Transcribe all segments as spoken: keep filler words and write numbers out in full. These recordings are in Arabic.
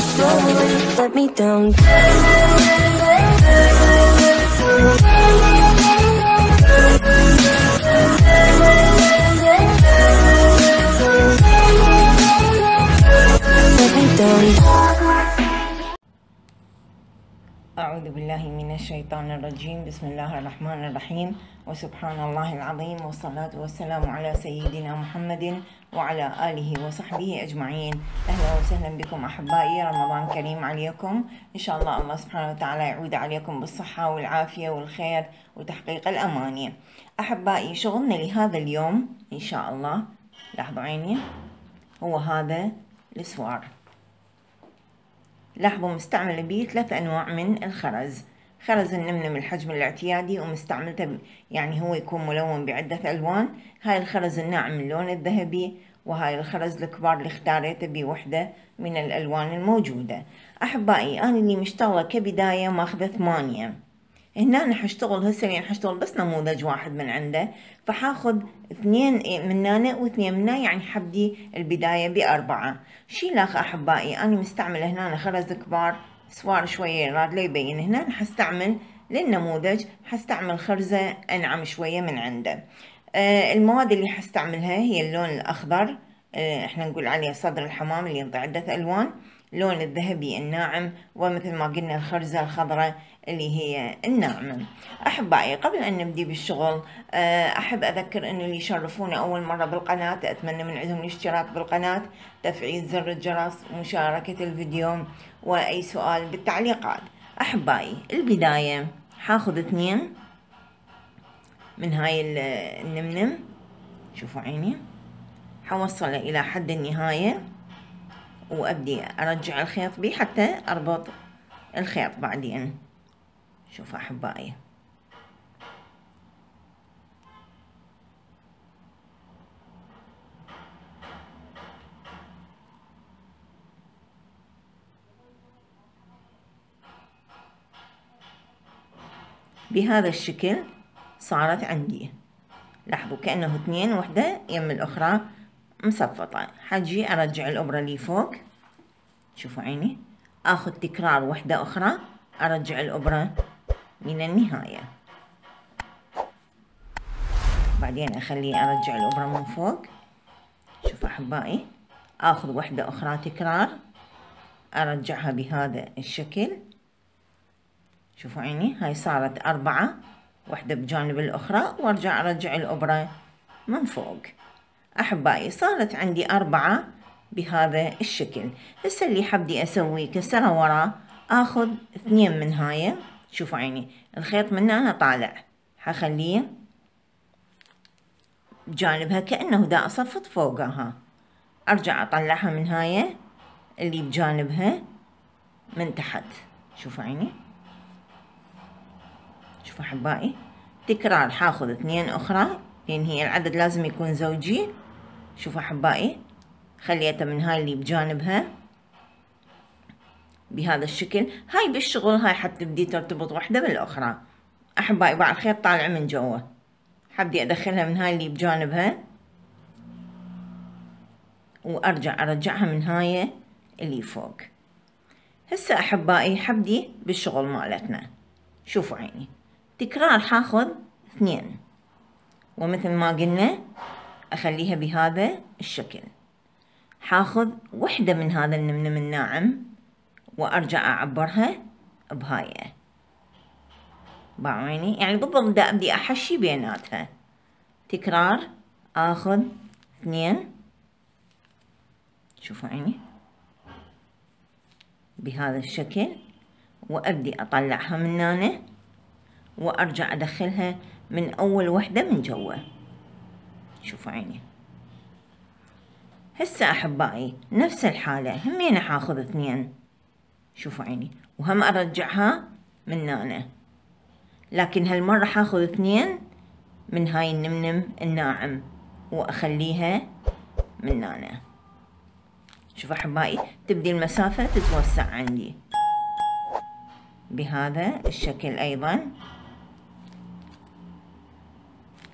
slowly let me down. Let me down. أعوذ بالله من الشيطان الرجيم. بسم الله الرحمن الرحيم، وسبحان الله العظيم، والصلاة والسلام على سيدنا محمد وعلى آله وصحبه أجمعين. أهلا وسهلا بكم أحبائي، رمضان كريم عليكم. إن شاء الله الله سبحانه وتعالى يعود عليكم بالصحة والعافية والخير وتحقيق الأماني. أحبائي، شغلنا لهذا اليوم إن شاء الله، لاحظوا عيني، هو هذا السوار. لاحظوا مستعملة بيه ثلاث أنواع من الخرز. خرز النمنم الحجم الاعتيادي، ومستعملته يعني هو يكون ملون بعدة ألوان. هاي الخرز الناعم اللون الذهبي، وهاي الخرز الكبار اللي اختاريته بوحدة من الألوان الموجودة. أحبائي، أنا اللي مشتغلة كبداية ماخذة ثمانية. هنا أنا حشتغل هسه يعني حشتغل بس نموذج واحد من عنده، فحاخذ اثنين من هنا واثنين من هنا، يعني حبدي البداية بأربعة. شيلاخ أحبائي، أنا مستعملة هنا خرز كبار، سوار شوية راد لي يبين. هنا حستعمل للنموذج حستعمل خرزة أنعم شوية من عنده. آه المواد اللي حستعملها هي اللون الأخضر، آه احنا نقول عليه صدر الحمام اللي ينطي عدة ألوان، لون الذهبي الناعم، ومثل ما قلنا الخرزة الخضراء اللي هي الناعمة. أحبائي، قبل أن نبدي بالشغل أحب أذكر أنه اللي يشرفونا أول مرة بالقناة أتمنى من عندهم الاشتراك بالقناة، تفعيل زر الجرس، مشاركة الفيديو، وأي سؤال بالتعليقات. أحبائي، البداية حاخذ اثنين من هاي النمنم، شوفوا عيني، حوصله إلى حد النهاية، وأبدي أرجع الخيط بيه حتى أربط الخيط بعدين. شوفوا أحبائي، بهذا الشكل صارت عندي. لاحظوا كأنه اثنين، وحدة يم الأخرى مصفطة. حجي أرجع الإبرة لي فوق، شوفوا عيني، أخذ تكرار وحدة أخرى، أرجع الإبرة من النهاية، بعدين أخليه أرجع الإبرة من فوق. شوفوا أحبائي، أخذ وحدة أخرى تكرار، أرجعها بهذا الشكل. شوفوا عيني، هاي صارت أربعة، وحدة بجانب الأخرى، وأرجع أرجع الإبرة من فوق. أحبائي، صارت عندي أربعة بهذا الشكل. هسه اللي حبدي أسوي كسرة ورا، آخذ اثنين من هاي، شوفوا عيني، الخيط من هنا طالع، حخليه بجانبها كأنه دا أصفط فوقها، أرجع أطلعها من هاي اللي بجانبها من تحت. شوفوا عيني، شوفوا أحبائي، تكرار حاخذ اثنين أخرى، لأن هي العدد لازم يكون زوجي. شوفوا أحبائي، خليتها من هاي اللي بجانبها بهذا الشكل. هاي بالشغل هاي حتى بدي ترتبط واحدة بالأخرى. أحبائي، بعد الخيط طالع من جوا، حبدي أدخلها من هاي اللي بجانبها، وأرجع أرجعها من هاي اللي فوق. هسه أحبائي، حبدي بالشغل مالتنا. شوفوا عيني، تكرار حاخذ اثنين، ومثل ما قلنا أخليها بهذا الشكل. حاخذ وحدة من هذا النمنم الناعم، وأرجع أعبرها بهاي بعيني، يعني بالضبط دا أبدي أحشي بيناتها. تكرار آخذ اثنين، شوفوا عيني، بهذا الشكل، وأبدي أطلعها من هنا، وأرجع أدخلها من أول وحدة من جوا. شوفوا عيني. هسه أحبائي، نفس الحالة همين حاخذ اثنين، شوفوا عيني، وهم أرجعها من هنا، لكن هالمرة حاخذ اثنين من هاي النمنم الناعم، وأخليها من هنا. شوفوا أحبائي، تبدي المسافة تتوسع عندي بهذا الشكل أيضا.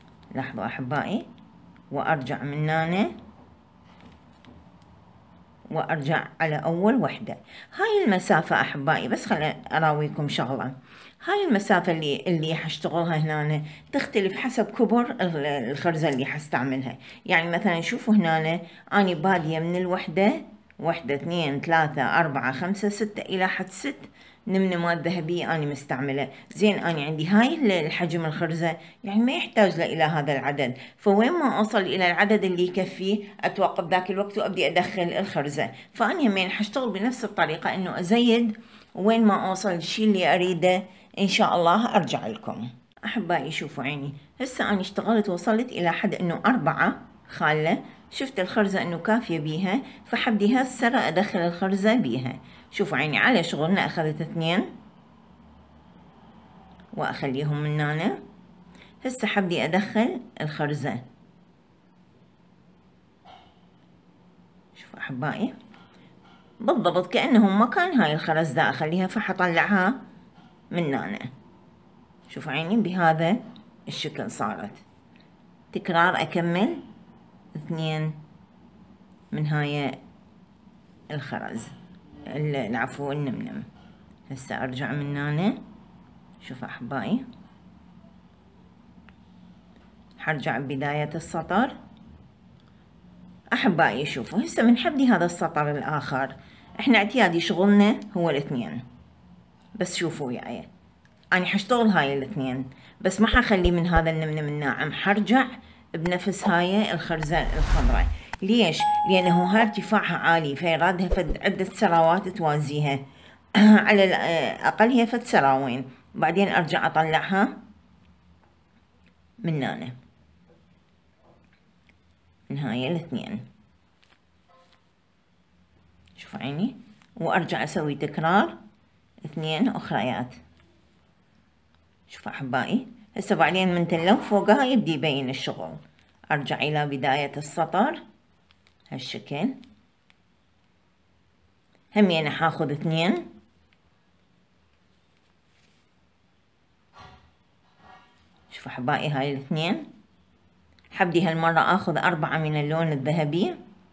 لاحظوا أحبائي، وأرجع من هنا وأرجع على أول وحدة. هاي المسافة أحبائي، بس خليني أراويكم شغلة. هاي المسافة اللي اللي حشتغلها هنا تختلف حسب كبر الخرزة اللي حستعملها. يعني مثلا شوفوا هنا أنا بادية من الوحدة، وحدة اثنين ثلاثة أربعة خمسة ستة إلى حد ست نمنمات ذهبية أنا مستعملة. زين أنا عندي هاي الحجم الخرزة، يعني ما يحتاج له إلى هذا العدد، فوين ما أوصل إلى العدد اللي يكفيه أتوقف ذاك الوقت وأبدي أدخل الخرزة. فأنا يمين حشتغل بنفس الطريقة، إنه أزيد وين ما أوصل الشي اللي أريده إن شاء الله أرجع لكم. أحبائي شوفوا عيني، هسه أنا اشتغلت وصلت إلى حد إنه أربعة خالة، شفت الخرزة إنه كافية بيها، فحبدي هالسرة أدخل الخرزة بيها. شوفوا عيني على شغلنا أخذت اثنين وأخليهم من هنا. هسه حبدي أدخل الخرزة. شوفوا أحبائي بالضبط كأنهم مكان هاي الخرز دا أخليها، فحطلعها من هنا. شوفوا عيني بهذا الشكل صارت. تكرار أكمل اثنين من هاي الخرز، العفو النمنم. هسه أرجع من هنا. شوفوا أحبائي حرجع بداية السطر. أحبائي شوفوا هسه من حبدي هذا السطر الآخر، إحنا اعتيادي شغلنا هو الاثنين، بس شوفوا وياي أنا حشتغل هاي الاثنين، بس ما حخلي من هذا النمنم الناعم، حرجع بنفس هاي الخرزة الخضراء. ليش؟ لأنه هاي ارتفاعها عالي، فيرادها فد عدة سراوات توازيها على الأقل هي فد سراوين، بعدين أرجع أطلعها من هنا من هاي الاثنين. شوف عيني، وأرجع أسوي تكرار اثنين أخريات. شوف أحبائي هسه بعدين من تلو فوقها يبدي يبين الشغل. أرجع إلى بداية السطر هالشكل، همين حاخذ اثنين شوف أحبائي هاي الاثنين، حبدي هالمرة آخذ أربعة من اللون الذهبي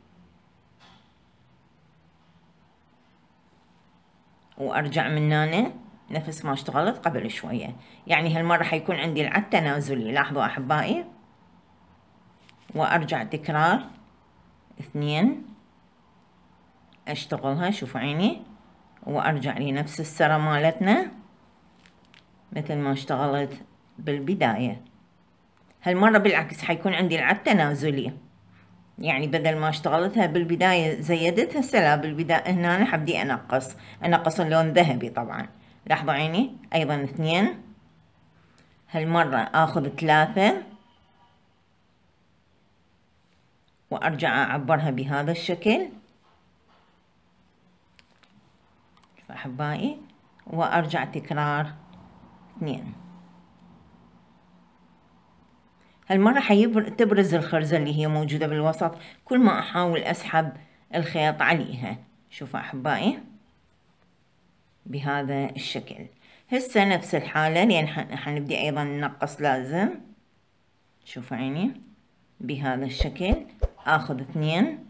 وأرجع من هنا نفس ما اشتغلت قبل شوية. يعني هالمرة حيكون عندي العد تنازلي، لاحظوا أحبائي، وأرجع تكرار اثنين أشتغلها. شوفوا عيني، وأرجع لنفس السرة مالتنا مثل ما اشتغلت بالبداية. هالمرة بالعكس حيكون عندي العد تنازلي، يعني بدل ما اشتغلتها بالبداية زيدت، هسه لا بالبداية هنا حبدي أنقص أنقص اللون ذهبي طبعا. لاحظوا عيني أيضا اثنين، هالمرة آخذ ثلاثة وأرجع أعبرها بهذا الشكل أحبائي، وأرجع تكرار اثنين. هالمرة حتبرز الخرزة اللي هي موجودة بالوسط كل ما أحاول أسحب الخيط عليها. شوفوا أحبائي بهذا الشكل. هسه نفس الحالة، لأن حنبدي أيضا ننقص لازم. شوفوا عيني بهذا الشكل، آخذ اثنين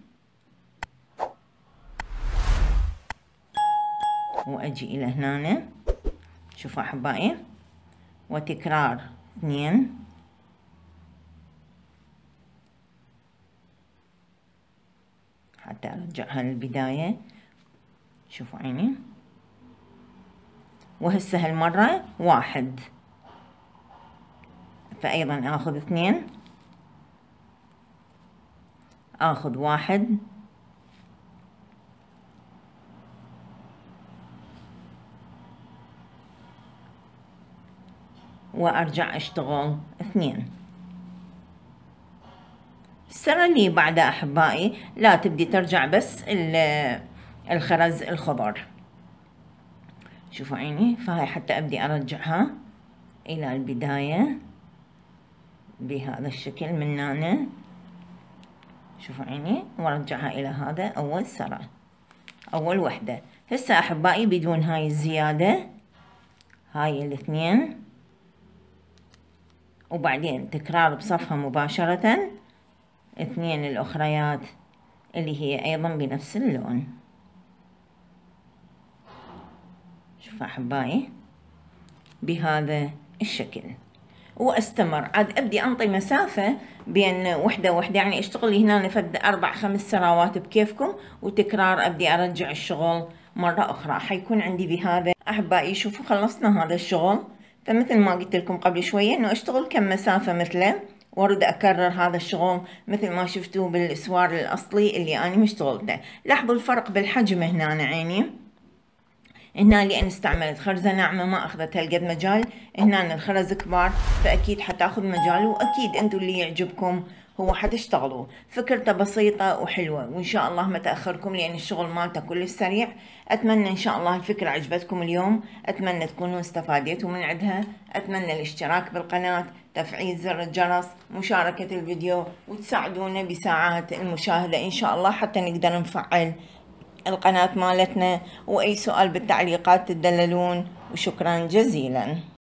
وأجي إلى هنا. شوفوا أحبائي، وتكرار اثنين حتى أرجعها للبداية. شوفوا عيني، وهسه هالمرة واحد، فأيضا آخذ اثنين، آخذ واحد وأرجع أشتغل اثنين. السرة اللي بعدها أحبائي لا تبدي ترجع بس الخرز الخضر. شوفوا عيني، فهاي حتى أبدي أرجعها إلى البداية بهذا الشكل من هنا. شوفوا عيني، وارجعها إلى هذا أول سرة أول وحدة. هسه أحبائي بدون هاي الزيادة، هاي الاثنين وبعدين تكرار بصفها مباشرة اثنين الأخريات اللي هي أيضا بنفس اللون. شوفوا أحبائي بهذا الشكل، واستمر عاد ابدي انطي مسافة بين وحدة وحدة، يعني اشتغلي هنا نفد اربع خمس سراوات بكيفكم، وتكرار ابدي ارجع الشغل مرة اخرى. حيكون عندي بهذا احبائي. شوفوا خلصنا هذا الشغل، فمثل ما قلت لكم قبل شوية انه اشتغل كم مسافة مثله، وارد اكرر هذا الشغل مثل ما شفتوه بالاسوار الاصلي اللي انا مشتغلته. لاحظوا الفرق بالحجم هنا عيني، هنا لأن استعملت خرزة ناعمة ما أخذت هالقد مجال، هنا الخرز كبار فأكيد حتاخذ مجال، وأكيد أنتوا اللي يعجبكم هو حتشتغلوا. فكرته بسيطة وحلوة، وإن شاء الله ما تأخركم لأن الشغل مالته كل سريع. أتمنى إن شاء الله الفكرة عجبتكم اليوم، أتمنى تكونوا استفاديتوا من عندها. أتمنى الاشتراك بالقناة، تفعيل زر الجرس، مشاركة الفيديو، وتساعدونا بساعات المشاهدة إن شاء الله حتى نقدر نفعل القناة مالتنا. وأي سؤال بالتعليقات تدللون، وشكرا جزيلا.